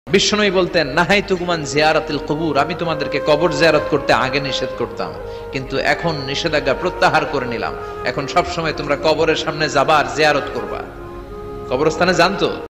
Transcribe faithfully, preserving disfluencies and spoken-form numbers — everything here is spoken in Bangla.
বিষ্ণুই বলতেন নাহাইতুকুমান জিয়ারাতিল কুবুর, আমি তোমাদেরকে কবর জিয়ারত করতে আগে নিষেধ করতাম, কিন্তু এখন নিষেধাজ্ঞা প্রত্যাহার করে নিলাম। এখন সব সময় তোমরা কবরের সামনে যাবা আর জিয়ারত করবা। কবরস্থানে জানতো